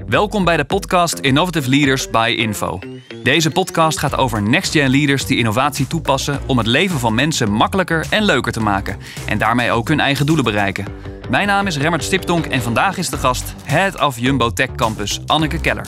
Welkom bij de podcast Innovative Leaders by Info. Deze podcast gaat over next-gen leaders die innovatie toepassen om het leven van mensen makkelijker en leuker te maken. En daarmee ook hun eigen doelen bereiken. Mijn naam is Remmert Stiptonk en vandaag is de gast Head of Jumbo Tech Campus, Anneke Keller.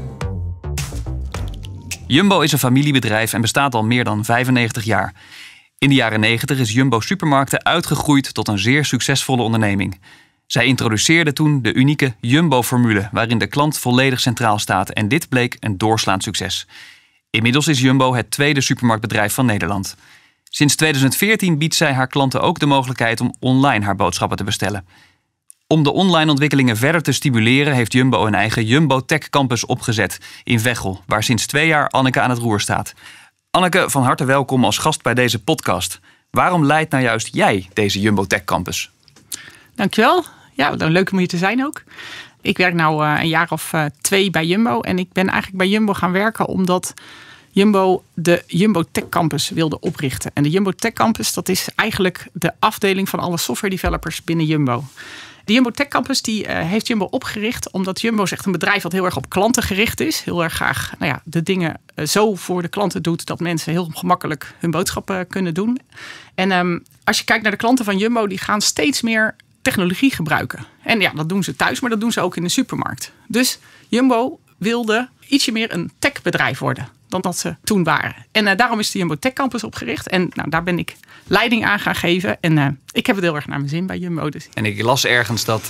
Jumbo is een familiebedrijf en bestaat al meer dan 95 jaar. In de jaren 90 is Jumbo Supermarkten uitgegroeid tot een zeer succesvolle onderneming. Zij introduceerde toen de unieke Jumbo-formule, waarin de klant volledig centraal staat. En dit bleek een doorslaand succes. Inmiddels is Jumbo het tweede supermarktbedrijf van Nederland. Sinds 2014 biedt zij haar klanten ook de mogelijkheid om online haar boodschappen te bestellen. Om de online ontwikkelingen verder te stimuleren heeft Jumbo een eigen Jumbo Tech Campus opgezet in Veghel, waar sinds 2 jaar Anneke aan het roer staat. Anneke, van harte welkom als gast bij deze podcast. Waarom leidt nou juist jij deze Jumbo Tech Campus? Dankjewel. Ja, leuk om hier te zijn ook. Ik werk nu een jaar of 2 bij Jumbo. En ik ben eigenlijk bij Jumbo gaan werken omdat Jumbo de Jumbo Tech Campus wilde oprichten. En de Jumbo Tech Campus, dat is eigenlijk de afdeling van alle software developers binnen Jumbo. De Jumbo Tech Campus heeft Jumbo opgericht omdat Jumbo is echt een bedrijf dat heel erg op klanten gericht is. Heel erg graag de dingen zo voor de klanten doet dat mensen heel gemakkelijk hun boodschappen kunnen doen. En als je kijkt naar de klanten van Jumbo, die gaan steeds meer technologie gebruiken. En ja, dat doen ze thuis, maar dat doen ze ook in de supermarkt. Dus Jumbo wilde ietsje meer een techbedrijf worden dan dat ze toen waren. En daarom is de Jumbo Tech Campus opgericht. En daar ben ik leiding aan gaan geven. En ik heb het heel erg naar mijn zin bij Jumbo. Dus. En ik las ergens dat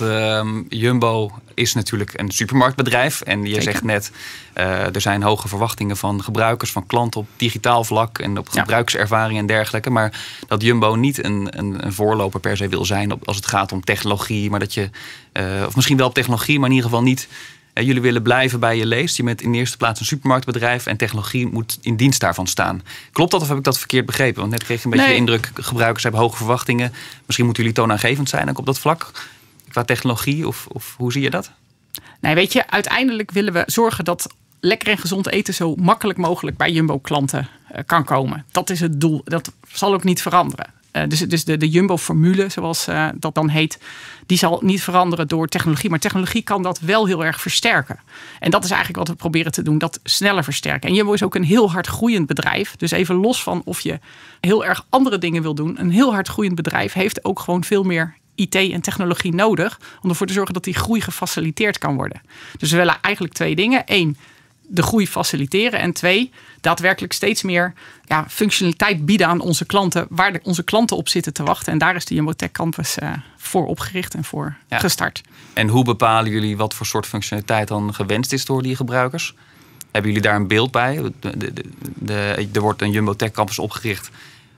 Jumbo is natuurlijk een supermarktbedrijf. En je zegt net, er zijn hoge verwachtingen van gebruikers, van klanten op digitaal vlak en op gebruikservaring en dergelijke. Maar dat Jumbo niet een voorloper per se wil zijn als het gaat om technologie. Maar dat je, of misschien wel op technologie, maar in ieder geval niet. Jullie willen blijven bij je leest. Je bent in de eerste plaats een supermarktbedrijf en technologie moet in dienst daarvan staan. Klopt dat of heb ik dat verkeerd begrepen? Want net kreeg je een beetje de indruk, gebruikers hebben hoge verwachtingen. Misschien moeten jullie toonaangevend zijn ook op dat vlak. Qua technologie of hoe zie je dat? Nee, weet je, uiteindelijk willen we zorgen dat lekker en gezond eten zo makkelijk mogelijk bij Jumbo-klanten kan komen. Dat is het doel. Dat zal ook niet veranderen. Dus de Jumbo-formule, zoals dat dan heet, die zal niet veranderen door technologie. Maar technologie kan dat wel heel erg versterken. En dat is eigenlijk wat we proberen te doen, dat sneller versterken. En Jumbo is ook een heel hard groeiend bedrijf. Dus even los van of je heel erg andere dingen wil doen. Een heel hard groeiend bedrijf heeft ook gewoon veel meer IT en technologie nodig om ervoor te zorgen dat die groei gefaciliteerd kan worden. Dus we willen eigenlijk 2 dingen. 1, de groei faciliteren. En 2, daadwerkelijk steeds meer functionaliteit bieden aan onze klanten, waar onze klanten op zitten te wachten. En daar is de Jumbo Tech Campus voor opgericht en voor gestart. En hoe bepalen jullie wat voor soort functionaliteit dan gewenst is door die gebruikers? Hebben jullie daar een beeld bij? Er wordt een Jumbo Tech Campus opgericht.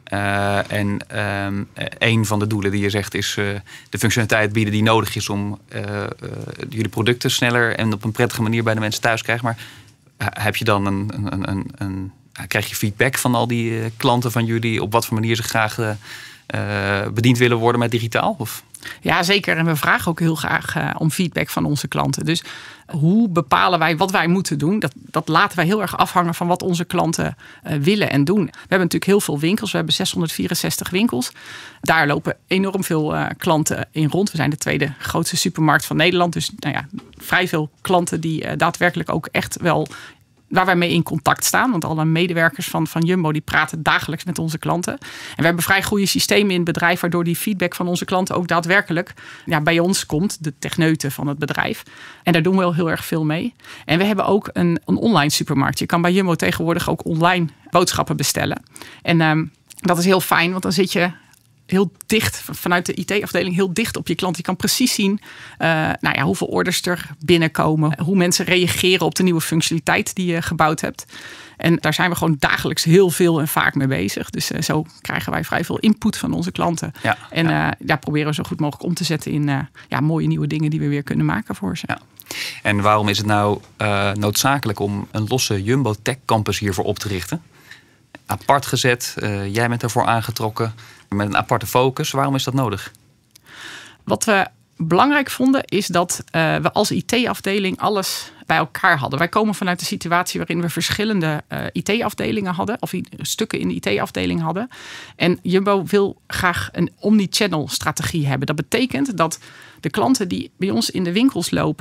Een van de doelen die je zegt is de functionaliteit bieden die nodig is om jullie producten sneller en op een prettige manier bij de mensen thuis te krijgen. Maar heb je dan krijg je feedback van al die klanten van jullie op wat voor manier ze graag bediend willen worden met digitaal? Of? Ja, zeker. En we vragen ook heel graag om feedback van onze klanten. Dus hoe bepalen wij wat wij moeten doen? Dat laten wij heel erg afhangen van wat onze klanten willen en doen. We hebben natuurlijk heel veel winkels. We hebben 664 winkels. Daar lopen enorm veel klanten in rond. We zijn de tweede grootste supermarkt van Nederland. Dus vrij veel klanten die daadwerkelijk ook echt wel waar wij mee in contact staan. Want alle medewerkers van Jumbo die praten dagelijks met onze klanten. En we hebben vrij goede systemen in het bedrijf, waardoor die feedback van onze klanten ook daadwerkelijk bij ons komt. De techneuten van het bedrijf. En daar doen we wel heel erg veel mee. En we hebben ook een online supermarkt. Je kan bij Jumbo tegenwoordig ook online boodschappen bestellen. En dat is heel fijn, want dan zit je heel dicht, vanuit de IT-afdeling heel dicht op je klant. Je kan precies zien hoeveel orders er binnenkomen. Hoe mensen reageren op de nieuwe functionaliteit die je gebouwd hebt. En daar zijn we gewoon dagelijks heel veel en vaak mee bezig. Dus zo krijgen wij vrij veel input van onze klanten. Daar proberen we zo goed mogelijk om te zetten in mooie nieuwe dingen die we weer kunnen maken voor ze. Ja. En waarom is het nou noodzakelijk om een losse Jumbo Tech Campus hiervoor op te richten? Apart gezet, jij bent daarvoor aangetrokken met een aparte focus. Waarom is dat nodig? Wat we belangrijk vonden is dat we als IT-afdeling alles bij elkaar hadden. Wij komen vanuit de situatie waarin we verschillende IT-afdelingen hadden, of stukken in de IT-afdeling hadden. En Jumbo wil graag een omnichannel strategie hebben. Dat betekent dat de klanten die bij ons in de winkels lopen,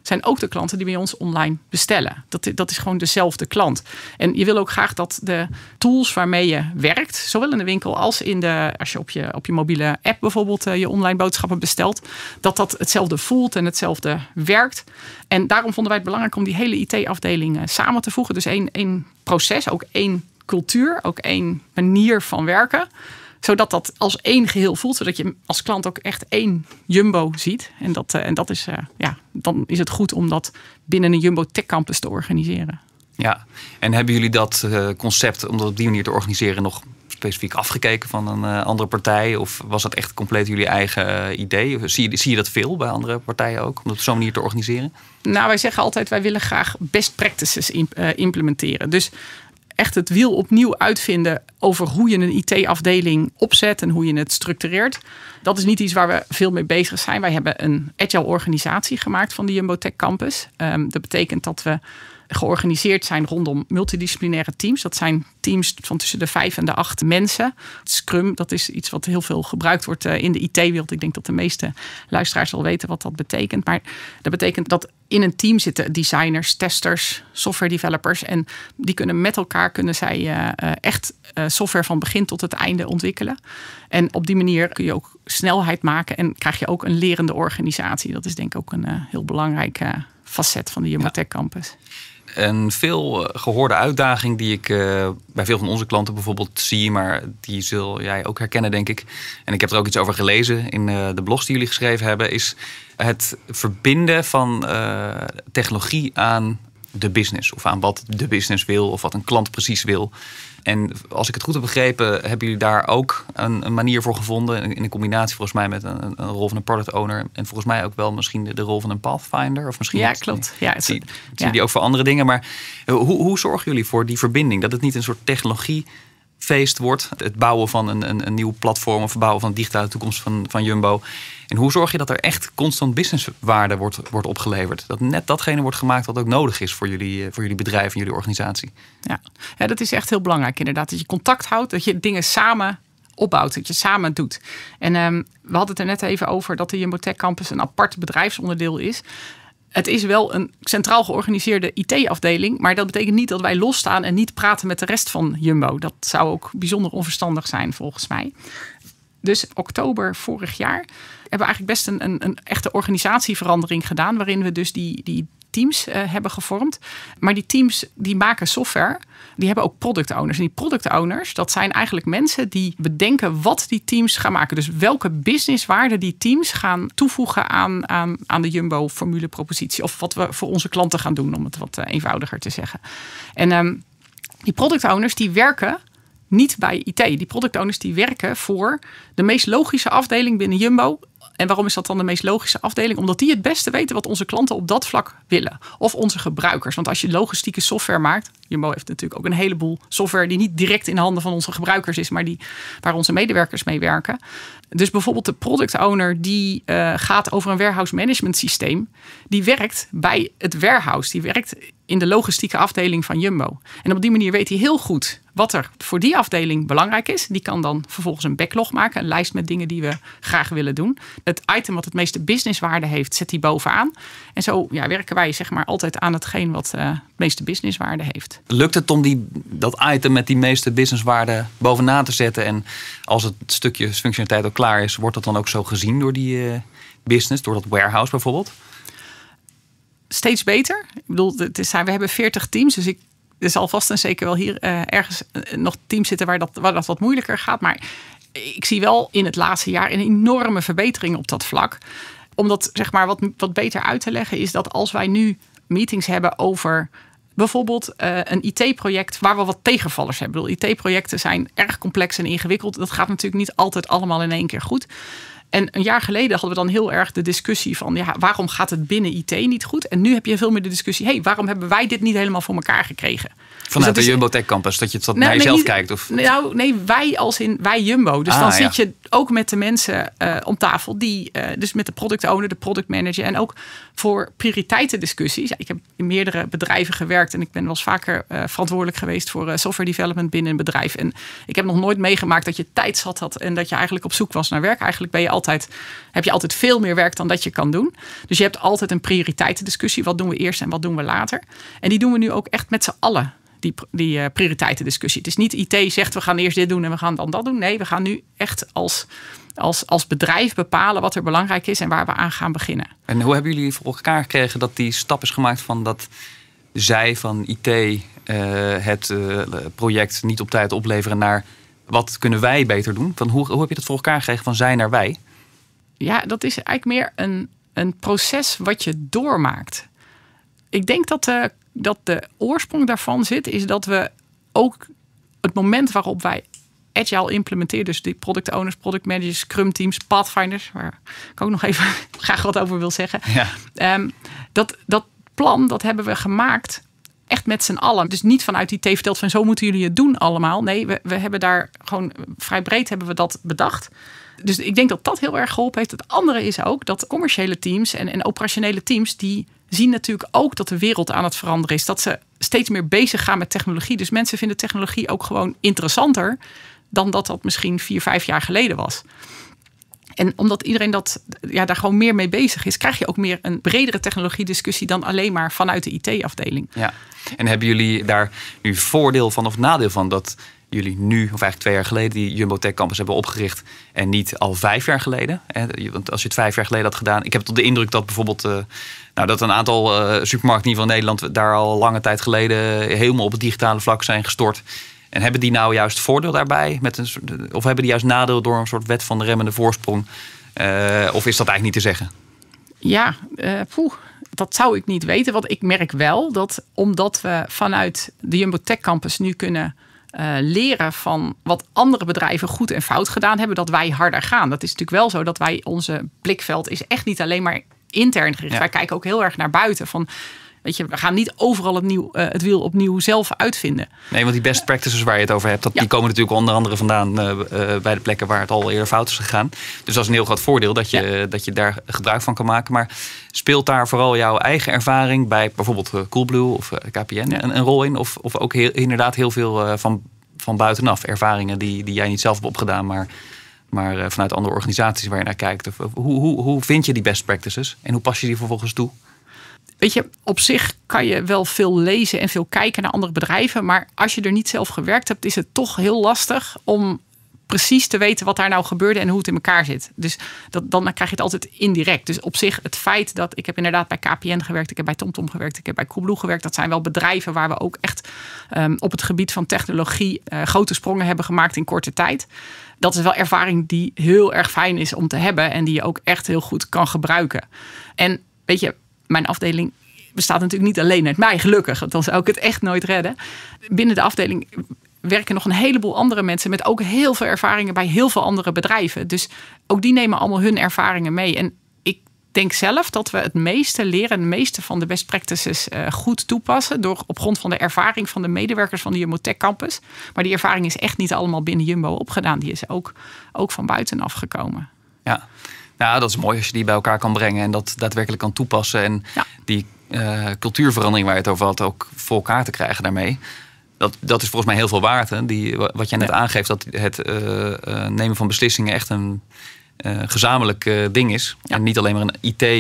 zijn ook de klanten die bij ons online bestellen. Dat is gewoon dezelfde klant. En je wil ook graag dat de tools waarmee je werkt, zowel in de winkel als als je op je mobiele app bijvoorbeeld je online boodschappen bestelt, dat hetzelfde voelt en hetzelfde werkt. En daarom vonden wij het belangrijk om die hele IT-afdeling samen te voegen. Dus één proces, ook één cultuur, ook één manier van werken. Zodat dat als één geheel voelt. Zodat je als klant ook echt één Jumbo ziet. En dat is, dan is het goed om dat binnen een Jumbo Tech Campus te organiseren. Ja, en hebben jullie dat concept om dat op die manier te organiseren nog specifiek afgekeken van een andere partij? Of was dat echt compleet jullie eigen idee? Zie je dat veel bij andere partijen ook? Om dat op zo'n manier te organiseren? Nou, wij zeggen altijd, wij willen graag best practices implementeren. Dus echt het wiel opnieuw uitvinden over hoe je een IT-afdeling opzet en hoe je het structureert. Dat is niet iets waar we veel mee bezig zijn. Wij hebben een agile organisatie gemaakt van de Jumbo Tech Campus. Dat betekent dat we georganiseerd zijn rondom multidisciplinaire teams. Dat zijn teams van tussen de 5 en de 8 mensen. Scrum, dat is iets wat heel veel gebruikt wordt in de IT-wereld. Ik denk dat de meeste luisteraars wel weten wat dat betekent. Maar dat betekent dat in een team zitten designers, testers, software developers. En die kunnen met elkaar echt software van begin tot het einde ontwikkelen. En op die manier kun je ook snelheid maken en krijg je ook een lerende organisatie. Dat is denk ik ook een heel belangrijk facet van de Jumbo Tech Campus. Een veel gehoorde uitdaging die ik bij veel van onze klanten bijvoorbeeld zie, maar die zul jij ook herkennen, denk ik. En ik heb er ook iets over gelezen in de blogs die jullie geschreven hebben, is het verbinden van technologie aan de business. Of aan wat de business wil of wat een klant precies wil. En als ik het goed heb begrepen, hebben jullie daar ook een manier voor gevonden. In een combinatie volgens mij met een rol van een product owner. En volgens mij ook wel misschien de rol van een pathfinder. Of misschien klopt. Ja, zie die ook voor andere dingen. Maar hoe zorgen jullie voor die verbinding? Dat het niet een soort technologiefeest wordt. Het bouwen van een nieuw platform of het bouwen van de digitale toekomst van Jumbo. En hoe zorg je dat er echt constant businesswaarde wordt opgeleverd? Dat net datgene wordt gemaakt wat ook nodig is voor jullie bedrijf en jullie organisatie. Ja, dat is echt heel belangrijk inderdaad. Dat je contact houdt, dat je dingen samen opbouwt, dat je samen doet. En we hadden het er net even over dat de Jumbo Tech Campus een apart bedrijfsonderdeel is. Het is wel een centraal georganiseerde IT-afdeling, maar dat betekent niet dat wij losstaan en niet praten met de rest van Jumbo. Dat zou ook bijzonder onverstandig zijn volgens mij. Dus oktober vorig jaar hebben we eigenlijk best een echte organisatieverandering gedaan, waarin we dus die teams hebben gevormd. Maar die teams die maken software, die hebben ook product owners. En die product owners, dat zijn eigenlijk mensen die bedenken wat die teams gaan maken. Dus welke businesswaarde die teams gaan toevoegen aan de Jumbo formulepropositie. Of wat we voor onze klanten gaan doen, om het wat eenvoudiger te zeggen. En die product owners die werken niet bij IT. Die product owners die werken voor de meest logische afdeling binnen Jumbo. En waarom is dat dan de meest logische afdeling? Omdat die het beste weten wat onze klanten op dat vlak willen. Of onze gebruikers. Want als je logistieke software maakt. Jumbo heeft natuurlijk ook een heleboel software die niet direct in handen van onze gebruikers is. Maar waar onze medewerkers mee werken. Dus bijvoorbeeld de product owner die gaat over een warehouse management systeem. Die werkt bij het warehouse. Die werkt in de logistieke afdeling van Jumbo. En op die manier weet hij heel goed wat er voor die afdeling belangrijk is. Die kan dan vervolgens een backlog maken. Een lijst met dingen die we graag willen doen. Het item wat het meeste businesswaarde heeft, zet hij bovenaan. En zo werken wij zeg maar altijd aan hetgeen wat het meeste businesswaarde heeft. Lukt het om dat item met die meeste businesswaarde bovenaan te zetten? En als het stukje functionaliteit ook klaar is, wordt dat dan ook zo gezien door die business, door dat warehouse bijvoorbeeld? Steeds beter. Ik bedoel, we hebben 40 teams, dus er zal vast en zeker wel hier ergens nog teams zitten waar dat wat moeilijker gaat. Maar ik zie wel in het laatste jaar een enorme verbetering op dat vlak. Om dat zeg maar wat beter uit te leggen is dat als wij nu meetings hebben over bijvoorbeeld een IT-project waar we wat tegenvallers hebben. Ik bedoel, IT-projecten zijn erg complex en ingewikkeld. Dat gaat natuurlijk niet altijd allemaal in één keer goed. En een jaar geleden hadden we dan heel erg de discussie van waarom gaat het binnen IT niet goed? En nu heb je veel meer de discussie, waarom hebben wij dit niet helemaal voor elkaar gekregen? Vanuit de Jumbo Tech Campus, dat je het naar jezelf kijkt? Of? Nee, wij als in wij Jumbo. Dus dan zit je ook met de mensen om tafel, dus met de product owner, de product manager en ook voor prioriteitendiscussies. Ik heb in meerdere bedrijven gewerkt en ik ben wel eens vaker verantwoordelijk geweest voor software development binnen een bedrijf. En ik heb nog nooit meegemaakt dat je tijd zat had en dat je eigenlijk op zoek was naar werk. Eigenlijk ben je altijd heb je altijd veel meer werk dan dat je kan doen. Dus je hebt altijd een prioriteitendiscussie. Wat doen we eerst en wat doen we later? En die doen we nu ook echt met z'n allen. Die prioriteitendiscussie. Het is niet IT zegt we gaan eerst dit doen en we gaan dan dat doen. Nee, we gaan nu echt als bedrijf bepalen wat er belangrijk is en waar we aan gaan beginnen. En hoe hebben jullie voor elkaar gekregen dat die stap is gemaakt van dat zij van IT het project niet op tijd opleveren naar wat kunnen wij beter doen? Van hoe heb je dat voor elkaar gekregen van zij naar wij? Ja, dat is eigenlijk meer een proces wat je doormaakt. Ik denk dat de oorsprong daarvan zit, is dat we ook het moment waarop wij Agile implementeren, dus die product owners, product managers, scrum teams, pathfinders, waar ik ook nog even graag wat over wil zeggen. Ja. Dat plan, dat hebben we gemaakt echt met z'n allen. Dus niet vanuit IT verteld van zo moeten jullie het doen allemaal. Nee, we hebben daar gewoon vrij breed hebben we dat bedacht. Dus ik denk dat dat heel erg geholpen heeft. Het andere is ook dat commerciële teams en operationele teams, die zien natuurlijk ook dat de wereld aan het veranderen is. Dat ze steeds meer bezig gaan met technologie. Dus mensen vinden technologie ook gewoon interessanter dan dat misschien 4-5 jaar geleden was. En omdat iedereen daar gewoon meer mee bezig is, krijg je ook meer een bredere technologiediscussie dan alleen maar vanuit de IT-afdeling. Ja. En hebben jullie daar nu voordeel van of nadeel van dat jullie nu, of eigenlijk 2 jaar geleden, die Jumbo Tech Campus hebben opgericht en niet al 5 jaar geleden? Want als je het 5 jaar geleden had gedaan, ik heb tot de indruk dat bijvoorbeeld dat een aantal supermarkten in Nederland daar al lange tijd geleden helemaal op het digitale vlak zijn gestort. En hebben die nou juist voordeel daarbij? Of hebben die juist nadeel door een soort wet van de remmende voorsprong? Of is dat eigenlijk niet te zeggen? Ja, dat zou ik niet weten. Want ik merk wel dat omdat we vanuit de Jumbo Tech Campus nu kunnen leren van wat andere bedrijven goed en fout gedaan hebben, dat wij harder gaan. Dat is natuurlijk wel zo dat onze blikveld is echt niet alleen maar intern gericht. Ja. Wij kijken ook heel erg naar buiten van, weet je, we gaan niet overal het wiel opnieuw zelf uitvinden. Nee, want die best practices waar je het over hebt, die komen natuurlijk onder andere vandaan bij de plekken waar het al eerder fout is gegaan. Dus dat is een heel groot voordeel dat je daar gebruik van kan maken. Maar speelt daar vooral jouw eigen ervaring bij bijvoorbeeld Coolblue of KPN een rol in? Of ook inderdaad heel veel van buitenaf ervaringen die jij niet zelf hebt opgedaan, maar vanuit andere organisaties waar je naar kijkt? Of, hoe vind je die best practices en hoe pas je die vervolgens toe? Weet je, op zich kan je wel veel lezen en veel kijken naar andere bedrijven. Maar als je er niet zelf gewerkt hebt, is het toch heel lastig om precies te weten wat daar nou gebeurde en hoe het in elkaar zit. Dus dan krijg je het altijd indirect. Dus op zich het feit dat ik heb inderdaad bij KPN gewerkt, ik heb bij TomTom gewerkt, ik heb bij Coolblue gewerkt. Dat zijn wel bedrijven waar we ook echt op het gebied van technologie grote sprongen hebben gemaakt in korte tijd. Dat is wel ervaring die heel erg fijn is om te hebben en die je ook echt heel goed kan gebruiken. En weet je, mijn afdeling bestaat natuurlijk niet alleen uit mij, gelukkig. Want dan zou ik het echt nooit redden. Binnen de afdeling werken nog een heleboel andere mensen met ook heel veel ervaringen bij heel veel andere bedrijven. Dus ook die nemen allemaal hun ervaringen mee. En ik denk zelf dat we het meeste leren, de meeste van de best practices goed toepassen door op grond van de ervaring van de medewerkers van de Jumbo Tech Campus. Maar die ervaring is echt niet allemaal binnen Jumbo opgedaan. Die is ook van buitenaf gekomen. Ja. Ja, dat is mooi als je die bij elkaar kan brengen en dat daadwerkelijk kan toepassen. En die cultuurverandering waar je het over had ook voor elkaar te krijgen daarmee. Dat is volgens mij heel veel waard. Hè? Wat jij net aangeeft, dat het nemen van beslissingen echt een gezamenlijk ding is. Ja. En niet alleen maar een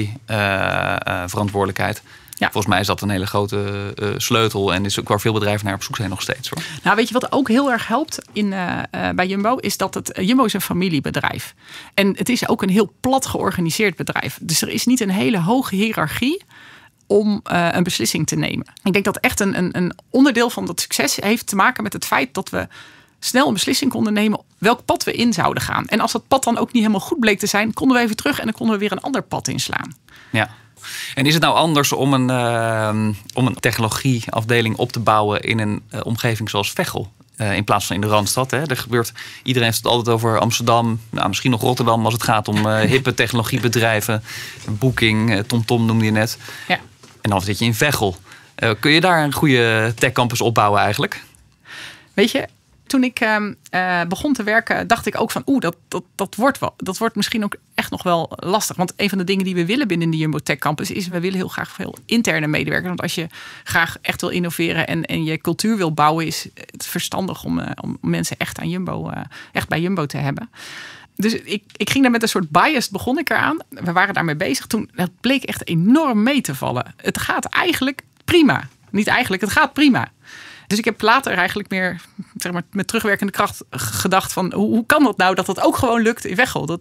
IT-verantwoordelijkheid. Ja. Volgens mij is dat een hele grote sleutel. En is ook waar veel bedrijven naar op zoek zijn nog steeds. Hoor. Nou, weet je wat ook heel erg helpt bij Jumbo? Is dat Jumbo is een familiebedrijf. En het is ook een heel plat georganiseerd bedrijf. Dus er is niet een hele hoge hiërarchie om een beslissing te nemen. Ik denk dat echt een onderdeel van dat succes heeft te maken met het feit dat we snel een beslissing konden nemen welk pad we in zouden gaan. En als dat pad dan ook niet helemaal goed bleek te zijn, konden we even terug en dan konden we weer een ander pad inslaan. Ja. En is het nou anders om een technologieafdeling op te bouwen in een omgeving zoals Veghel? In plaats van in de Randstad. Hè? Iedereen heeft het altijd over Amsterdam. Nou, misschien nog Rotterdam als het gaat om hippe technologiebedrijven. Booking, TomTom noemde je net. Ja. En dan zit je in Veghel. Kun je daar een goede techcampus opbouwen eigenlijk? Weet je, toen ik begon te werken, dacht ik ook van dat wordt misschien ook echt nog wel lastig. Want een van de dingen die we willen binnen de Jumbo Tech Campus is, we willen heel graag veel interne medewerkers. Want als je graag echt wil innoveren en je cultuur wil bouwen, is het verstandig om mensen echt bij Jumbo te hebben. Dus ik ging daar met een soort bias, begon ik eraan. We waren daarmee bezig. Toen dat bleek echt enorm mee te vallen. Het gaat eigenlijk prima. Niet eigenlijk, het gaat prima. Dus ik heb later eigenlijk meer, zeg maar, met terugwerkende kracht gedacht van hoe kan dat nou dat dat ook gewoon lukt in Veghel?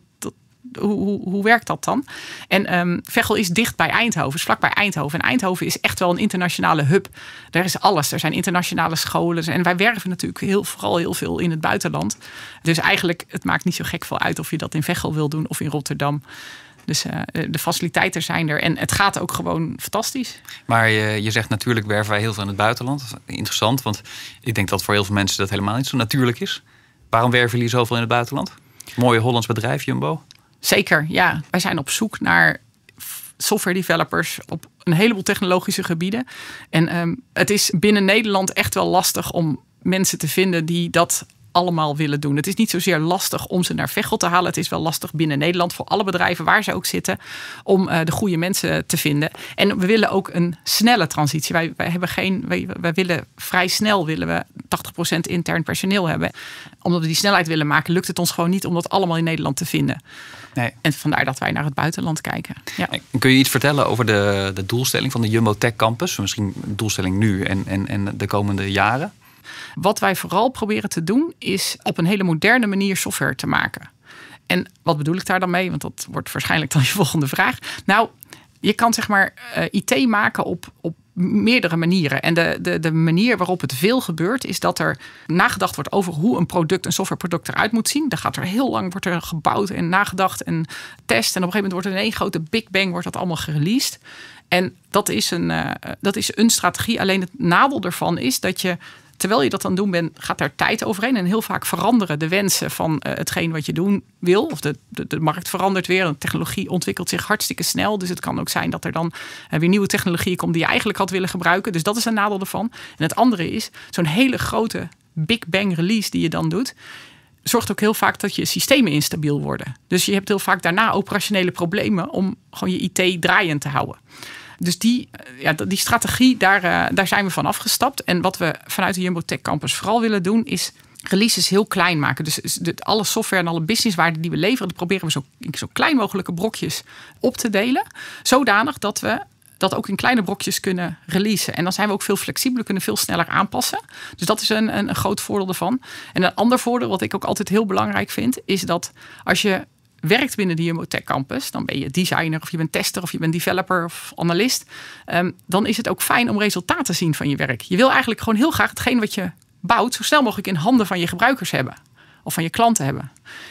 Hoe werkt dat dan? En Veghel is dicht bij Eindhoven, is vlakbij Eindhoven. En Eindhoven is echt wel een internationale hub. Daar is alles. Er zijn internationale scholen. En wij werven natuurlijk vooral heel veel in het buitenland. Dus eigenlijk, het maakt niet zo gek veel uit of je dat in Veghel wil doen of in Rotterdam. Dus de faciliteiten zijn er. En het gaat ook gewoon fantastisch. Maar je zegt natuurlijk werven wij heel veel in het buitenland. Interessant, want ik denk dat voor heel veel mensen dat helemaal niet zo natuurlijk is. Waarom werven jullie zoveel in het buitenland? Mooie Hollands bedrijf, Jumbo. Zeker, ja. Wij zijn op zoek naar software developers op een heleboel technologische gebieden. En het is binnen Nederland echt wel lastig om mensen te vinden die dat allemaal willen doen. Het is niet zozeer lastig om ze naar Veghel te halen. Het is wel lastig binnen Nederland voor alle bedrijven waar ze ook zitten om de goede mensen te vinden. En we willen ook een snelle transitie. Wij willen vrij snel 80% intern personeel hebben. Omdat we die snelheid willen maken, lukt het ons gewoon niet om dat allemaal in Nederland te vinden. Nee. En vandaar dat wij naar het buitenland kijken. Ja. Kun je iets vertellen over de doelstelling van de Jumbo Tech Campus? Misschien de doelstelling nu en de komende jaren? Wat wij vooral proberen te doen is op een hele moderne manier software te maken. En wat bedoel ik daar dan mee? Want dat wordt waarschijnlijk dan je volgende vraag. Nou, je kan zeg maar IT maken op meerdere manieren. En de manier waarop het veel gebeurt is dat er nagedacht wordt over hoe een softwareproduct eruit moet zien. Daar gaat er heel lang wordt er gebouwd en nagedacht en test. En op een gegeven moment wordt er in één grote big bang wordt dat allemaal gereleased. En dat is een strategie. Alleen het nadeel ervan is dat je, terwijl je dat aan het doen bent, gaat er tijd overheen. En heel vaak veranderen de wensen van hetgeen wat je doen wil. Of de markt verandert weer. De technologie ontwikkelt zich hartstikke snel. Dus het kan ook zijn dat er dan weer nieuwe technologieën komt die je eigenlijk had willen gebruiken. Dus dat is een nadeel ervan. En het andere is, zo'n hele grote Big Bang release die je dan doet, zorgt ook heel vaak dat je systemen instabiel worden. Dus je hebt heel vaak daarna operationele problemen om gewoon je IT draaiend te houden. Dus die strategie, daar zijn we van afgestapt. En wat we vanuit de Jumbo Tech Campus vooral willen doen, is releases heel klein maken. Dus alle software en alle businesswaarden die we leveren, dat proberen we zo klein mogelijke brokjes op te delen. Zodanig dat we dat ook in kleine brokjes kunnen releasen. En dan zijn we ook veel flexibeler, kunnen veel sneller aanpassen. Dus dat is een groot voordeel ervan. En een ander voordeel, wat ik ook altijd heel belangrijk vind, is dat als je werkt binnen de Jumbo Tech Campus, dan ben je designer of je bent tester of je bent developer of analist, dan is het ook fijn om resultaten te zien van je werk. Je wil eigenlijk gewoon heel graag hetgeen wat je bouwt zo snel mogelijk in handen van je gebruikers hebben of van je klanten hebben.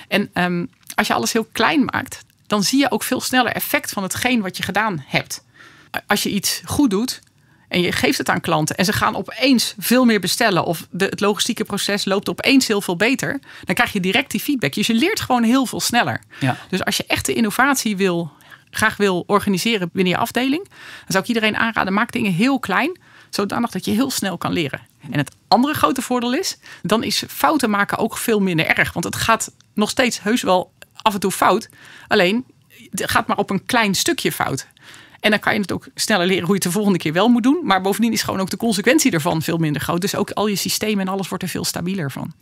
En als je alles heel klein maakt, dan zie je ook veel sneller effect van hetgeen wat je gedaan hebt. Als je iets goed doet en je geeft het aan klanten en ze gaan opeens veel meer bestellen of het logistieke proces loopt opeens heel veel beter, dan krijg je direct die feedback. Dus je leert gewoon heel veel sneller. Ja. Dus als je echte innovatie graag wil organiseren binnen je afdeling, dan zou ik iedereen aanraden, maak dingen heel klein, zodanig dat je heel snel kan leren. En het andere grote voordeel is, dan is fouten maken ook veel minder erg. Want het gaat nog steeds heus wel af en toe fout. Alleen, het gaat maar op een klein stukje fout. En dan kan je het ook sneller leren hoe je het de volgende keer wel moet doen. Maar bovendien is gewoon ook de consequentie ervan veel minder groot. Dus ook al je systemen en alles wordt er veel stabieler van.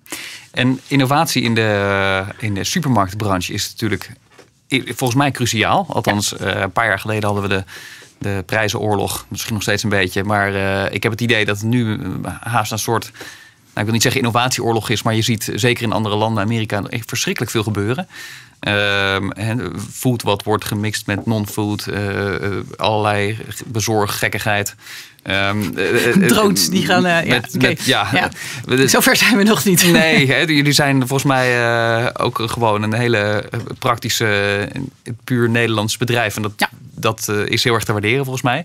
En innovatie in de supermarktbranche is natuurlijk volgens mij cruciaal. Althans, een paar jaar geleden hadden we de prijzenoorlog. Misschien nog steeds een beetje. Maar ik heb het idee dat het nu haast een soort, ik wil niet zeggen innovatieoorlog is, maar je ziet zeker in andere landen, Amerika, verschrikkelijk veel gebeuren. Food wat wordt gemixt met non-food, allerlei bezorggekkigheid. Drones die gaan. Zover zijn we nog niet. Nee, jullie zijn volgens mij ook gewoon een hele praktische, puur Nederlands bedrijf. En dat is heel erg te waarderen volgens mij.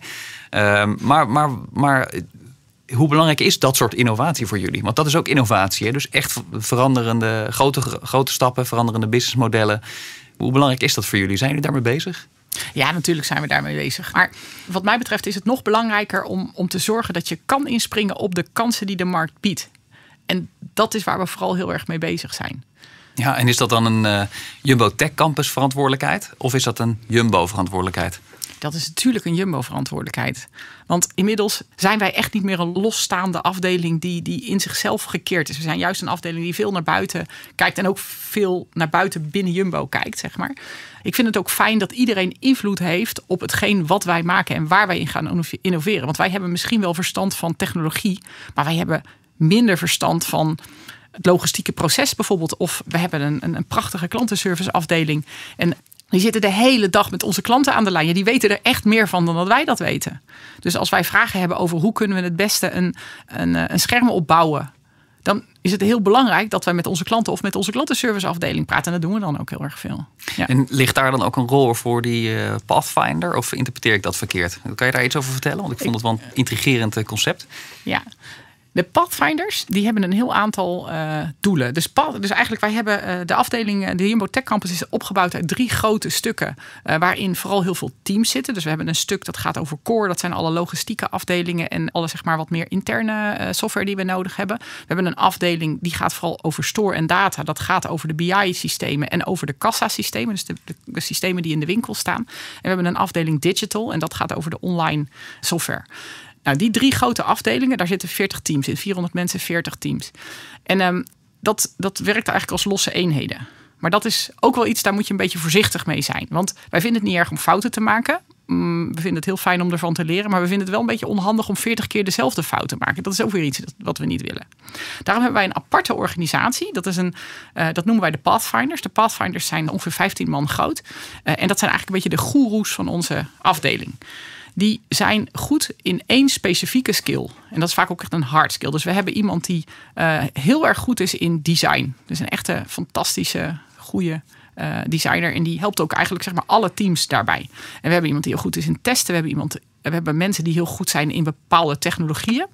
Maar hoe belangrijk is dat soort innovatie voor jullie? Want dat is ook innovatie. Hè? Dus echt veranderende, grote stappen, veranderende businessmodellen. Hoe belangrijk is dat voor jullie? Zijn jullie daarmee bezig? Ja, natuurlijk zijn we daarmee bezig. Maar wat mij betreft is het nog belangrijker om te zorgen dat je kan inspringen op de kansen die de markt biedt. En dat is waar we vooral heel erg mee bezig zijn. Ja, en is dat dan een Jumbo Tech Campus verantwoordelijkheid? Of is dat een Jumbo verantwoordelijkheid? dat is natuurlijk een Jumbo-verantwoordelijkheid. Want inmiddels zijn wij echt niet meer een losstaande afdeling die in zichzelf gekeerd is. We zijn juist een afdeling die veel naar buiten kijkt en ook veel naar buiten binnen Jumbo kijkt, zeg maar. Ik vind het ook fijn dat iedereen invloed heeft op hetgeen wat wij maken en waar wij in gaan innoveren. Want wij hebben misschien wel verstand van technologie, maar wij hebben minder verstand van het logistieke proces bijvoorbeeld. Of we hebben een prachtige klantenserviceafdeling. En die zitten de hele dag met onze klanten aan de lijn. Ja, die weten er echt meer van dan dat wij dat weten. Dus als wij vragen hebben over hoe kunnen we het beste een scherm opbouwen, dan is het heel belangrijk dat wij met onze klanten of met onze klantenserviceafdeling praten. En dat doen we dan ook heel erg veel. Ja. En ligt daar dan ook een rol voor die Pathfinder? Of interpreteer ik dat verkeerd? Kan je daar iets over vertellen? Want ik vond het wel een intrigerend concept. Ja. De Pathfinders die hebben een heel aantal doelen. Dus eigenlijk wij hebben de afdeling, de Jumbo Tech Campus is opgebouwd uit 3 grote stukken. Waarin vooral heel veel teams zitten. Dus we hebben een stuk dat gaat over core. Dat zijn alle logistieke afdelingen en alle zeg maar wat meer interne software die we nodig hebben. We hebben een afdeling die gaat vooral over store en data. Dat gaat over de BI-systemen en over de kassa-systemen. Dus de systemen die in de winkel staan. En we hebben een afdeling digital en dat gaat over de online software. Nou, die 3 grote afdelingen, daar zitten 40 teams in. 400 mensen, 40 teams. En dat werkt eigenlijk als losse eenheden. Maar dat is ook wel iets, daar moet je een beetje voorzichtig mee zijn. Want wij vinden het niet erg om fouten te maken. We vinden het heel fijn om ervan te leren. Maar we vinden het wel een beetje onhandig om 40 keer dezelfde fout te maken. Dat is ook weer iets wat we niet willen. Daarom hebben wij een aparte organisatie. Dat noemen wij de Pathfinders. De Pathfinders zijn ongeveer 15 man groot. En dat zijn eigenlijk een beetje de goeroes van onze afdeling. Die zijn goed in 1 specifieke skill. En dat is vaak ook echt een hard skill. Dus we hebben iemand die heel erg goed is in design. Dus een echte fantastische, goede designer. En die helpt ook eigenlijk zeg maar alle teams daarbij. En we hebben iemand die heel goed is in testen. We hebben mensen die heel goed zijn in bepaalde technologieën.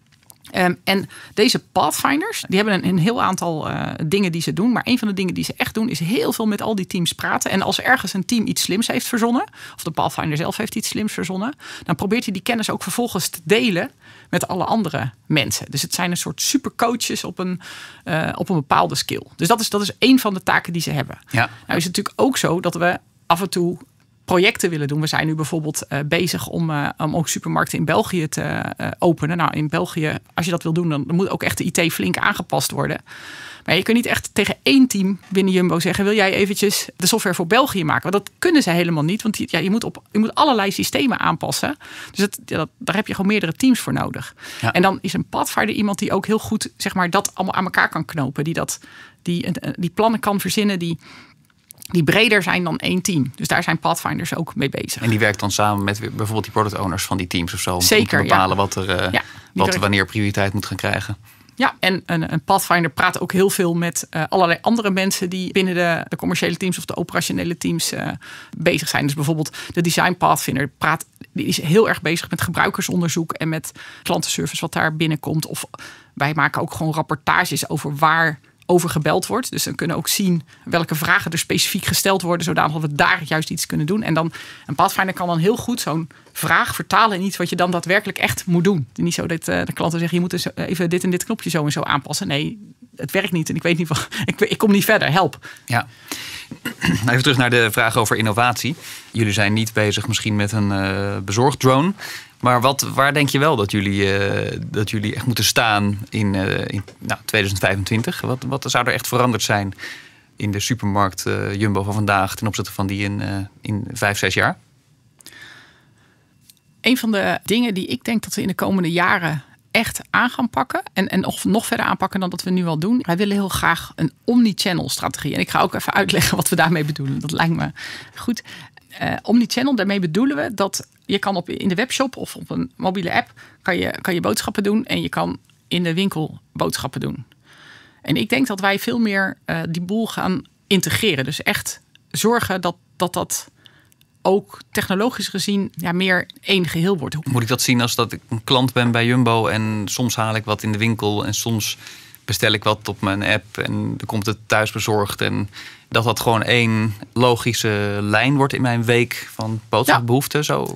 En deze Pathfinders, die hebben een heel aantal dingen die ze doen. Maar een van de dingen die ze echt doen, is heel veel met al die teams praten. En als ergens een team iets slims heeft verzonnen, of de Pathfinder zelf heeft iets slims verzonnen, dan probeert hij die kennis ook vervolgens te delen met alle andere mensen. Dus het zijn een soort supercoaches op een bepaalde skill. Dus dat is één van de taken die ze hebben. Ja. Nou is het natuurlijk ook zo dat we af en toe projecten willen doen. We zijn nu bijvoorbeeld bezig om ook supermarkten in België te openen. Nou, in België, als je dat wil doen, dan moet ook echt de IT flink aangepast worden. Maar je kunt niet echt tegen 1 team binnen Jumbo zeggen, wil jij eventjes de software voor België maken? Want dat kunnen ze helemaal niet, want je moet allerlei systemen aanpassen. Dus daar heb je gewoon meerdere teams voor nodig. Ja. En dan is een Pathfinder iemand die ook heel goed zeg maar, dat allemaal aan elkaar kan knopen. Die plannen kan verzinnen, die breder zijn dan 1 team. Dus daar zijn Pathfinders ook mee bezig. En die werkt dan samen met bijvoorbeeld die product owners van die teams of zo? Om te bepalen wat wanneer prioriteit moet gaan krijgen. Ja, en een Pathfinder praat ook heel veel met allerlei andere mensen die binnen de commerciële teams of de operationele teams bezig zijn. Dus bijvoorbeeld de Design Pathfinder die is heel erg bezig met gebruikersonderzoek en met klantenservice wat daar binnenkomt. Of wij maken ook gewoon rapportages over waar over gebeld wordt. Dus dan kunnen we ook zien welke vragen er specifiek gesteld worden, zodat we daar juist iets kunnen doen. En dan een Pathfinder kan dan heel goed zo'n vraag vertalen in iets wat je dan daadwerkelijk echt moet doen. Niet zo dat de klanten zeggen, je moet dus even dit en dit knopje zo en zo aanpassen. Nee, het werkt niet en ik weet niet wat. Ik kom niet verder, help. Ja. Even terug naar de vraag over innovatie. Jullie zijn niet bezig misschien met een bezorgdrone. Maar waar denk je wel dat jullie echt moeten staan in 2025? Wat zou er echt veranderd zijn in de supermarkt Jumbo van vandaag ten opzichte van die in 5-6 jaar? Een van de dingen die ik denk dat we in de komende jaren echt aan gaan pakken en nog verder aanpakken dan dat we nu al doen. Wij willen heel graag een omnichannel strategie. En ik ga ook even uitleggen wat we daarmee bedoelen. Dat lijkt me goed. Omnichannel, daarmee bedoelen we dat je kan in de webshop of op een mobiele app kan je boodschappen doen en je kan in de winkel boodschappen doen. En ik denk dat wij veel meer die boel gaan integreren. Dus echt zorgen dat ook technologisch gezien meer één geheel wordt. Moet ik dat zien als dat ik een klant ben bij Jumbo en soms haal ik wat in de winkel en soms bestel ik wat op mijn app en dan komt het thuis bezorgd en dat gewoon één logische lijn wordt in mijn week van boodschapbehoeften? Zo. Ja,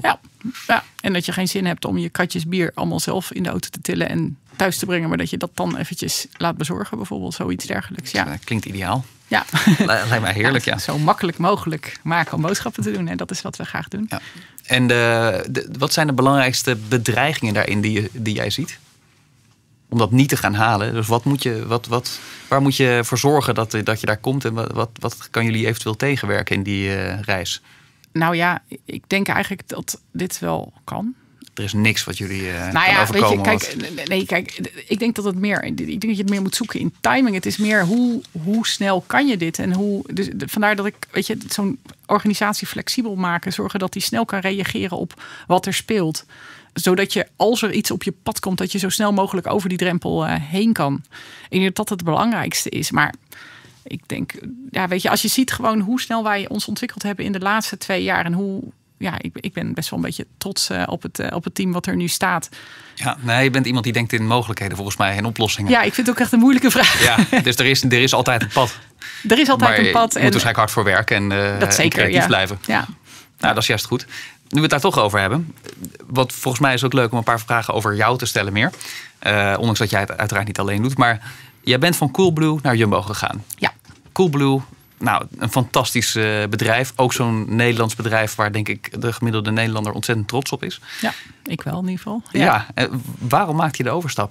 Ja, en dat je geen zin hebt om je kratjes bier allemaal zelf in de auto te tillen en thuis te brengen, maar dat je dat dan eventjes laat bezorgen, bijvoorbeeld, zoiets dergelijks. Ja. Dat klinkt ideaal. Ja. Lijkt mij heerlijk, ja. Zo makkelijk mogelijk maken om boodschappen te doen. En dat is wat we graag doen. Ja. En wat zijn de belangrijkste bedreigingen daarin die jij ziet? Om dat niet te gaan halen. Dus waar moet je voor zorgen dat je daar komt? En wat kan jullie eventueel tegenwerken in die reis? Nou ja, ik denk eigenlijk dat dit wel kan. Er is niks wat jullie kan overkomen. Kijk, ik denk dat ik denk dat je het meer moet zoeken in timing. Het is meer hoe snel kan je dit? En vandaar dat ik, zo'n organisatie flexibel maken, zorgen dat die snel kan reageren op wat er speelt. Zodat je, als er iets op je pad komt, dat je zo snel mogelijk over die drempel heen kan. Ik denk dat het belangrijkste is. Maar ik denk, als je ziet gewoon hoe snel wij ons ontwikkeld hebben in de laatste 2 jaar en hoe. Ja, ik ben best wel een beetje trots op het team wat er nu staat. Ja, nee, je bent iemand die denkt in mogelijkheden volgens mij en oplossingen. Ja, ik vind het ook echt een moeilijke vraag. Ja, dus er is altijd een pad. Er is altijd een pad. Je moet waarschijnlijk hard voor werken en creatief blijven. Ja. Nou, dat is juist goed. Nu we het daar toch over hebben. Wat volgens mij is ook leuk om een paar vragen over jou te stellen meer. Ondanks dat jij het uiteraard niet alleen doet. Maar jij bent van Coolblue naar Jumbo gegaan. Ja. Coolblue, nou, een fantastisch bedrijf. Ook zo'n Nederlands bedrijf waar denk ik de gemiddelde Nederlander ontzettend trots op is. Ja, ik wel in ieder geval. Ja, waarom maakte je de overstap?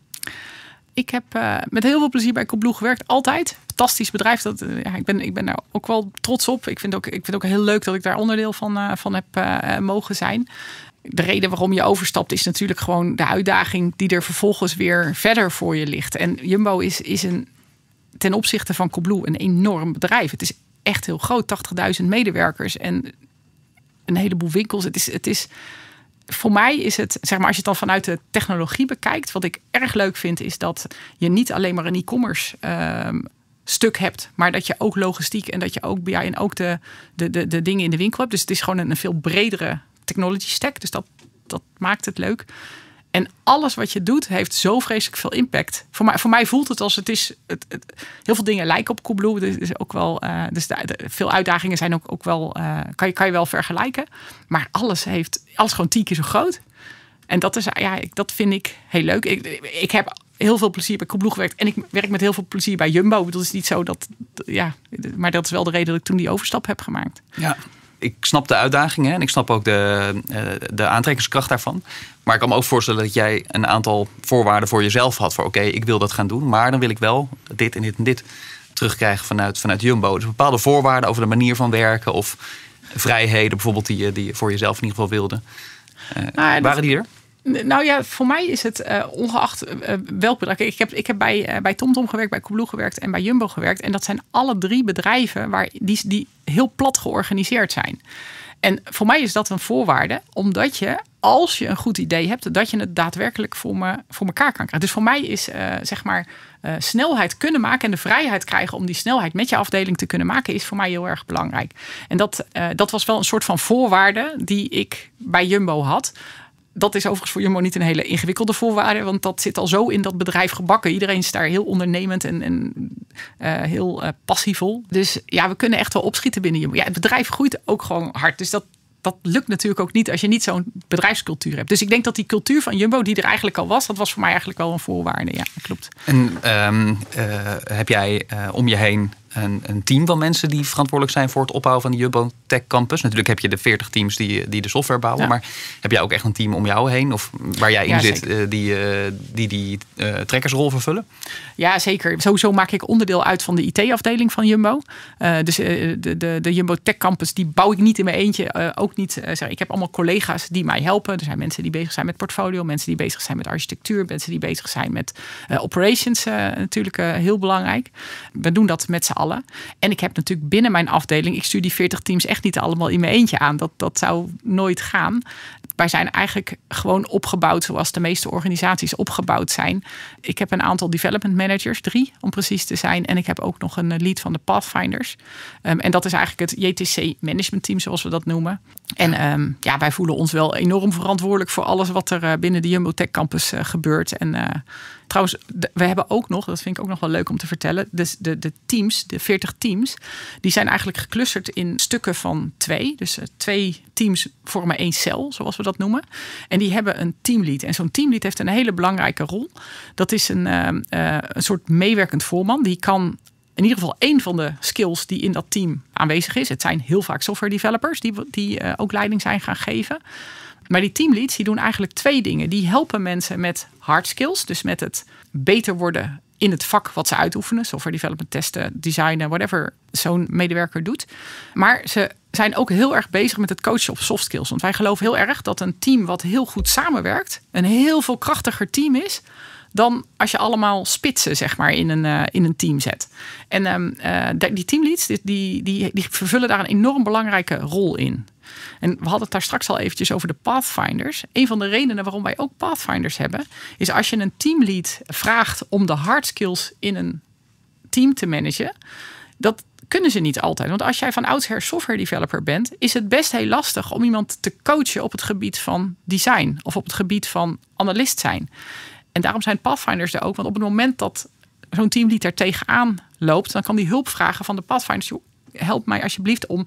Ik heb met heel veel plezier bij Coolblue gewerkt. Altijd. Fantastisch bedrijf. Ik ben daar ook wel trots op. Ik vind het ook heel leuk dat ik daar onderdeel van heb mogen zijn. De reden waarom je overstapt is natuurlijk gewoon de uitdaging die er vervolgens weer verder voor je ligt. En Jumbo is ten opzichte van Coolblue een enorm bedrijf. Het is echt heel groot. 80.000 medewerkers en een heleboel winkels. Het is voor mij is het, zeg maar, als je het dan vanuit de technologie bekijkt, wat ik erg leuk vind, is dat je niet alleen maar een e-commerce stuk hebt, maar dat je ook logistiek en dat je ook BI en ook de dingen in de winkel hebt. Dus het is gewoon een veel bredere technology stack. Dus dat maakt het leuk. En alles wat je doet heeft zo vreselijk veel impact. Voor mij voelt het als heel veel dingen lijken op Coolblue. Dus ook wel, veel uitdagingen zijn ook wel, kan je wel vergelijken. Maar alles gewoon 10 keer zo groot. En dat vind ik heel leuk. Ik heb heel veel plezier bij Coolblue gewerkt. En ik werk met heel veel plezier bij Jumbo. Dat is niet zo maar dat is wel de reden dat ik toen die overstap heb gemaakt. Ja. Ik snap de uitdagingen en ik snap ook de aantrekkingskracht daarvan. Maar ik kan me ook voorstellen dat jij een aantal voorwaarden voor jezelf had. Voor ik wil dat gaan doen, maar dan wil ik wel dit en dit en dit terugkrijgen vanuit Jumbo. Dus bepaalde voorwaarden over de manier van werken of vrijheden bijvoorbeeld die je voor jezelf in ieder geval wilde. Waren die er? Nou ja, voor mij is het ongeacht welk bedrijf. Ik heb bij TomTom gewerkt, bij Coolblue gewerkt en bij Jumbo gewerkt. En dat zijn alle 3 bedrijven die heel plat georganiseerd zijn. En voor mij is dat een voorwaarde, omdat je, als je een goed idee hebt, dat je het daadwerkelijk voor elkaar kan krijgen. Dus voor mij is snelheid kunnen maken en de vrijheid krijgen om die snelheid met je afdeling te kunnen maken, is voor mij heel erg belangrijk. En dat was wel een soort van voorwaarde die ik bij Jumbo had. Dat is overigens voor Jumbo niet een hele ingewikkelde voorwaarde, want dat zit al zo in dat bedrijf gebakken. Iedereen is daar heel ondernemend en heel passievol. Dus ja, we kunnen echt wel opschieten binnen Jumbo. Ja, het bedrijf groeit ook gewoon hard. Dus dat lukt natuurlijk ook niet als je niet zo'n bedrijfscultuur hebt. Dus ik denk dat die cultuur van Jumbo, die er eigenlijk al was, dat was voor mij eigenlijk wel een voorwaarde. Ja, dat klopt. En heb jij om je heen een team van mensen die verantwoordelijk zijn voor het opbouwen van de Jumbo Tech Campus? Natuurlijk heb je de 40 teams die de software bouwen. Ja. Maar heb jij ook echt een team om jou heen? Of waar jij in zit die trekkersrol vervullen? Ja, zeker. Sowieso maak ik onderdeel uit van de IT-afdeling van Jumbo. Dus de Jumbo Tech Campus, die bouw ik niet in mijn eentje. Ook niet. Ik heb allemaal collega's die mij helpen. Er zijn mensen die bezig zijn met portfolio. Mensen die bezig zijn met architectuur. Mensen die bezig zijn met operations. Natuurlijk heel belangrijk. We doen dat met z'n allen. En ik heb natuurlijk binnen mijn afdeling, ik stuur die 40 teams echt niet allemaal in mijn eentje aan. Dat zou nooit gaan. Wij zijn eigenlijk gewoon opgebouwd zoals de meeste organisaties opgebouwd zijn. Ik heb een aantal development managers, 3 om precies te zijn. En ik heb ook nog een lead van de Pathfinders. En dat is eigenlijk het JTC management team zoals we dat noemen. En wij voelen ons wel enorm verantwoordelijk voor alles wat er binnen de Jumbo Tech Campus gebeurt. En trouwens, we hebben ook nog, dat vind ik ook nog wel leuk om te vertellen, de teams, de 40 teams, die zijn eigenlijk geclusterd in stukken van 2. Dus 2 teams vormen 1 cel, zoals we dat noemen. En die hebben een teamlead. En zo'n teamlead heeft een hele belangrijke rol. Dat is een soort meewerkend voorman. Die kan in ieder geval 1 van de skills die in dat team aanwezig is. Het zijn heel vaak software developers die ook leiding zijn gaan geven. Maar die teamleads die doen eigenlijk 2 dingen. Die helpen mensen met hard skills. Dus met het beter worden in het vak wat ze uitoefenen. Software development, testen, designen, whatever zo'n medewerker doet. Maar ze zijn ook heel erg bezig met het coachen op soft skills. Want wij geloven heel erg dat een team wat heel goed samenwerkt een heel veel krachtiger team is dan als je allemaal spitsen zeg maar in een team zet. En die teamleads die vervullen daar een enorm belangrijke rol in. En we hadden het daar straks al eventjes over de Pathfinders. Een van de redenen waarom wij ook Pathfinders hebben, is als je een teamlead vraagt om de hard skills in een team te managen, dat kunnen ze niet altijd. Want als jij van oudsher software developer bent, is het best heel lastig om iemand te coachen op het gebied van design of op het gebied van analist zijn. En daarom zijn Pathfinders er ook. Want op het moment dat zo'n teamlead er tegenaan loopt, dan kan die hulp vragen van de Pathfinders. Joh, help mij alsjeblieft om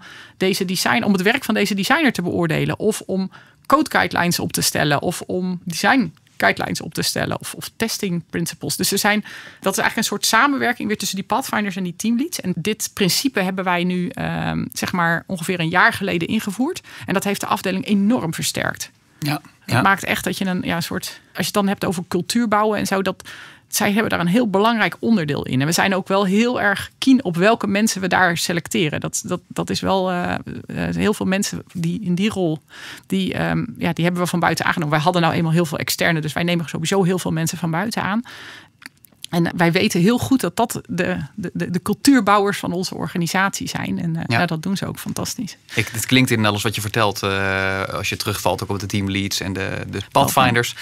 het werk van deze designer te beoordelen. Of om code guidelines op te stellen. Of om design guidelines op te stellen. Of testing principles. Dus dat is eigenlijk een soort samenwerking weer tussen die Pathfinders en die teamleads. En dit principe hebben wij nu ongeveer een jaar geleden ingevoerd. En dat heeft de afdeling enorm versterkt. Ja. Het maakt echt dat je een soort, als je het dan hebt over cultuur bouwen en zo, zij hebben daar een heel belangrijk onderdeel in. En we zijn ook wel heel erg keen op welke mensen we daar selecteren. Dat is wel heel veel mensen die in die rol, die hebben we van buiten aangenomen. Wij hadden nou eenmaal heel veel externe, dus wij nemen sowieso heel veel mensen van buiten aan. En wij weten heel goed dat de cultuurbouwers van onze organisatie zijn. En dat doen ze ook fantastisch. Het klinkt in alles wat je vertelt, als je terugvalt ook op de teamleads en de Pathfinders,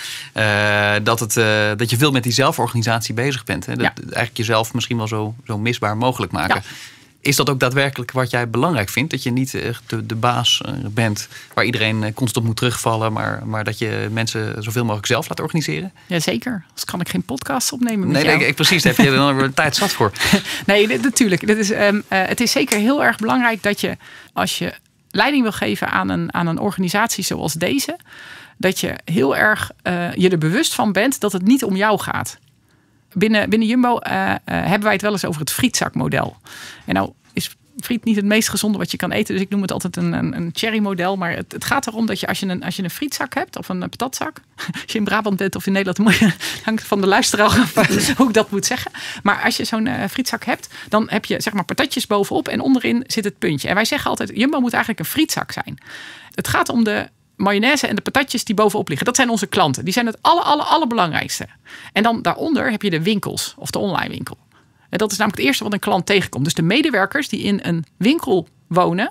dat je veel met die zelforganisatie bezig bent. Hè? Eigenlijk jezelf misschien wel zo misbaar mogelijk maken. Ja. Is dat ook daadwerkelijk wat jij belangrijk vindt? Dat je niet echt de baas bent waar iedereen constant moet terugvallen, maar dat je mensen zoveel mogelijk zelf laat organiseren? Jazeker. Anders kan ik geen podcast opnemen met jou. Precies. Daar heb je dan weer tijd zat voor. Nee, natuurlijk. Het is zeker heel erg belangrijk dat je, als je leiding wil geven aan een organisatie zoals deze, dat je heel erg je er bewust van bent dat het niet om jou gaat. Binnen Jumbo hebben wij het wel eens over het frietzakmodel. En nou is friet niet het meest gezonde wat je kan eten. Dus ik noem het altijd een cherry-model. Maar het gaat erom dat je als je een frietzak hebt of een patatzak. Als je in Brabant bent of in Nederland, hangt van de luisteraar af hoe ik dat moet zeggen. Maar als je zo'n frietzak hebt, dan heb je zeg maar patatjes bovenop en onderin zit het puntje. En wij zeggen altijd, Jumbo moet eigenlijk een frietzak zijn. Het gaat om de mayonaise en de patatjes die bovenop liggen. Dat zijn onze klanten. Die zijn het allerbelangrijkste. En dan daaronder heb je de winkels of de online winkel. En dat is namelijk het eerste wat een klant tegenkomt. Dus de medewerkers die in een winkel wonen.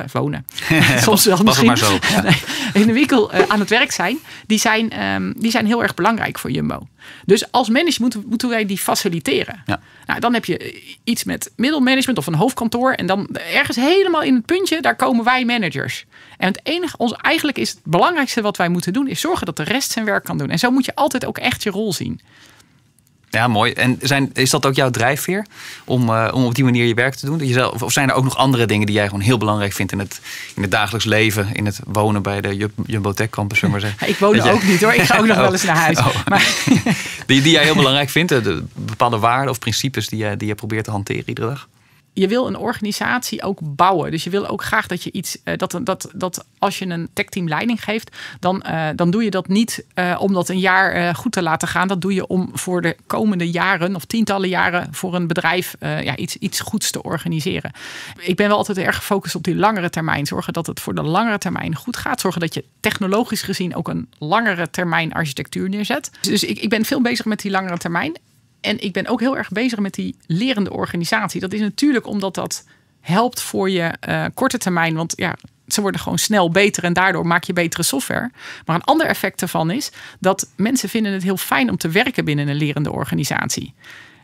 Soms wel misschien. Maar zo. Ja. In de winkel aan het werk zijn. Die zijn heel erg belangrijk voor Jumbo. Dus als manager moeten wij die faciliteren. Ja. Nou, dan heb je iets met middelmanagement of een hoofdkantoor. En dan ergens helemaal in het puntje, daar komen wij managers. En eigenlijk is het belangrijkste wat wij moeten doen, is zorgen dat de rest zijn werk kan doen. En zo moet je altijd ook echt je rol zien. Ja, mooi. En is dat ook jouw drijfveer om op die manier je werk te doen? Of zijn er ook nog andere dingen die jij gewoon heel belangrijk vindt in het dagelijks leven, in het wonen bij de Jumbo Tech Campus, zullen we maar zeggen? Ik woon er ook niet hoor. Ik ga ook nog wel eens naar huis. Maar die jij heel belangrijk vindt, de bepaalde waarden of principes die je probeert te hanteren iedere dag? Je wil een organisatie ook bouwen. Dus je wil ook graag dat je iets, dat als je een techteam leiding geeft, dan doe je dat niet om dat een jaar goed te laten gaan. Dat doe je om voor de komende jaren of tientallen jaren voor een bedrijf iets goeds te organiseren. Ik ben wel altijd erg gefocust op die langere termijn. Zorgen dat het voor de langere termijn goed gaat. Zorgen dat je technologisch gezien ook een langere termijn architectuur neerzet. Dus ik ben veel bezig met die langere termijn. En ik ben ook heel erg bezig met die lerende organisatie. Dat is natuurlijk omdat dat helpt voor je korte termijn. Want ze worden gewoon snel beter en daardoor maak je betere software. Maar een ander effect daarvan is dat mensen vinden het heel fijn om te werken binnen een lerende organisatie. En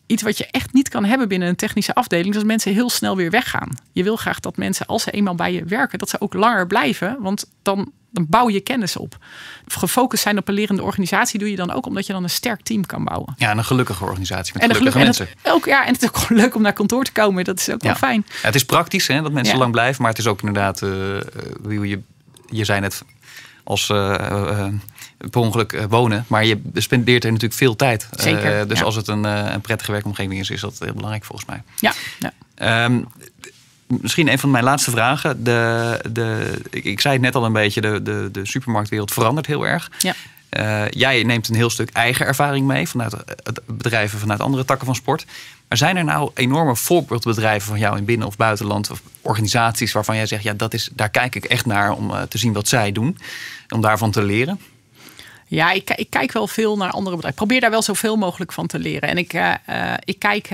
iets wat je echt niet kan hebben binnen een technische afdeling. Dat mensen heel snel weer weggaan. Je wil graag dat mensen, als ze eenmaal bij je werken, dat ze ook langer blijven. Want dan bouw je kennis op. Gefocust zijn op een lerende organisatie doe je dan ook omdat je dan een sterk team kan bouwen. Ja, en een gelukkige organisatie met gelukkige mensen. En het is ook gewoon leuk om naar kantoor te komen. Dat is ook wel fijn. Ja, het is praktisch dat mensen lang blijven. Maar het is ook inderdaad, je zei net, als per ongeluk wonen. Maar je spendeert er natuurlijk veel tijd. Zeker. Dus als het een prettige werkomgeving is dat heel belangrijk volgens mij. Ja. Misschien een van mijn laatste vragen. Ik zei het net al een beetje, de supermarktwereld verandert heel erg. Ja. Jij neemt een heel stuk eigen ervaring mee vanuit het bedrijven, vanuit andere takken van sport. Maar zijn er nou enorme voorbeeldbedrijven van jou in binnen- of buitenland, of organisaties waarvan jij zegt, daar kijk ik echt naar om te zien wat zij doen, om daarvan te leren? Ja, ik kijk wel veel naar andere bedrijven. Ik probeer daar wel zoveel mogelijk van te leren. En ik kijk,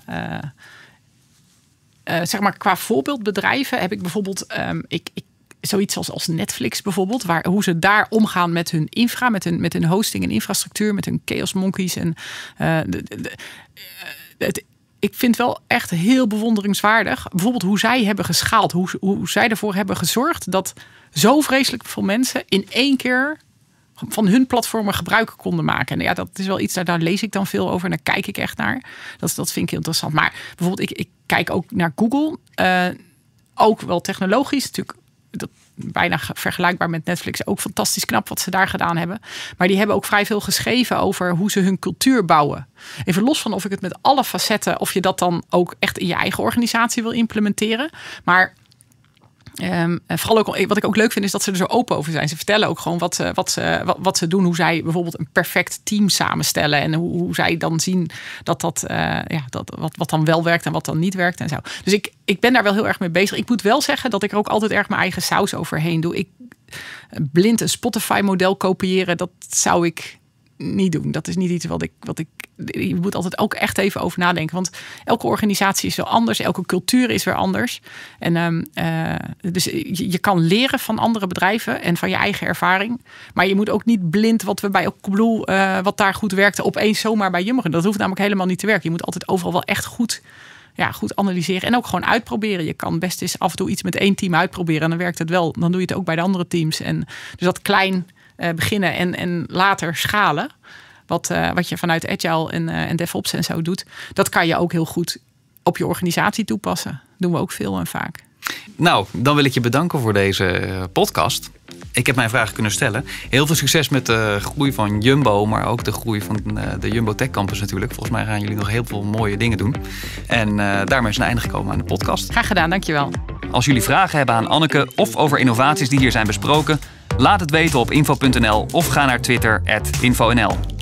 zeg maar, qua voorbeeldbedrijven heb ik bijvoorbeeld zoiets als Netflix bijvoorbeeld, hoe ze daar omgaan met hun infra, met hun hosting en infrastructuur, met hun Chaos Monkeys. En ik vind wel echt heel bewonderingswaardig, bijvoorbeeld hoe zij hebben geschaald, hoe zij ervoor hebben gezorgd dat zo vreselijk veel mensen in één keer van hun platformen gebruik konden maken. En ja, dat is wel iets, daar lees ik dan veel over en daar kijk ik echt naar. Dat vind ik heel interessant. Maar bijvoorbeeld, ik kijk ook naar Google. Ook wel technologisch, natuurlijk bijna vergelijkbaar met Netflix. Ook fantastisch knap wat ze daar gedaan hebben. Maar die hebben ook vrij veel geschreven over hoe ze hun cultuur bouwen. Even los van of ik het met alle facetten, of je dat dan ook echt in je eigen organisatie wil implementeren. Maar vooral ook, wat ik ook leuk vind, is dat ze er zo open over zijn. Ze vertellen ook gewoon wat ze doen. Hoe zij bijvoorbeeld een perfect team samenstellen. En hoe zij dan zien wat dan wel werkt en wat dan niet werkt en zo. Dus ik ben daar wel heel erg mee bezig. Ik moet wel zeggen dat ik er ook altijd erg mijn eigen saus overheen doe. Blind een Spotify-model kopiëren, dat zou ik niet doen. Dat is niet iets wat ik. Je moet altijd ook echt even over nadenken. Want elke organisatie is wel anders. Elke cultuur is weer anders. En dus je kan leren van andere bedrijven en van je eigen ervaring. Maar je moet ook niet blind, wat we bij Coolblue, wat daar goed werkte, opeens zomaar bij Jumbo. Dat hoeft namelijk helemaal niet te werken. Je moet altijd overal wel echt goed analyseren. En ook gewoon uitproberen. Je kan best eens af en toe iets met één team uitproberen. En dan werkt het wel. Dan doe je het ook bij de andere teams. En dus dat klein beginnen en later schalen. Wat je vanuit Agile en DevOps en zo doet. Dat kan je ook heel goed op je organisatie toepassen. Dat doen we ook veel en vaak. Nou, dan wil ik je bedanken voor deze podcast. Ik heb mijn vragen kunnen stellen. Heel veel succes met de groei van Jumbo, maar ook de groei van de Jumbo Tech Campus natuurlijk. Volgens mij gaan jullie nog heel veel mooie dingen doen. En daarmee is een einde gekomen aan de podcast. Graag gedaan, dankjewel. Als jullie vragen hebben aan Anneke of over innovaties die hier zijn besproken, laat het weten op info.nl of ga naar Twitter @info.nl.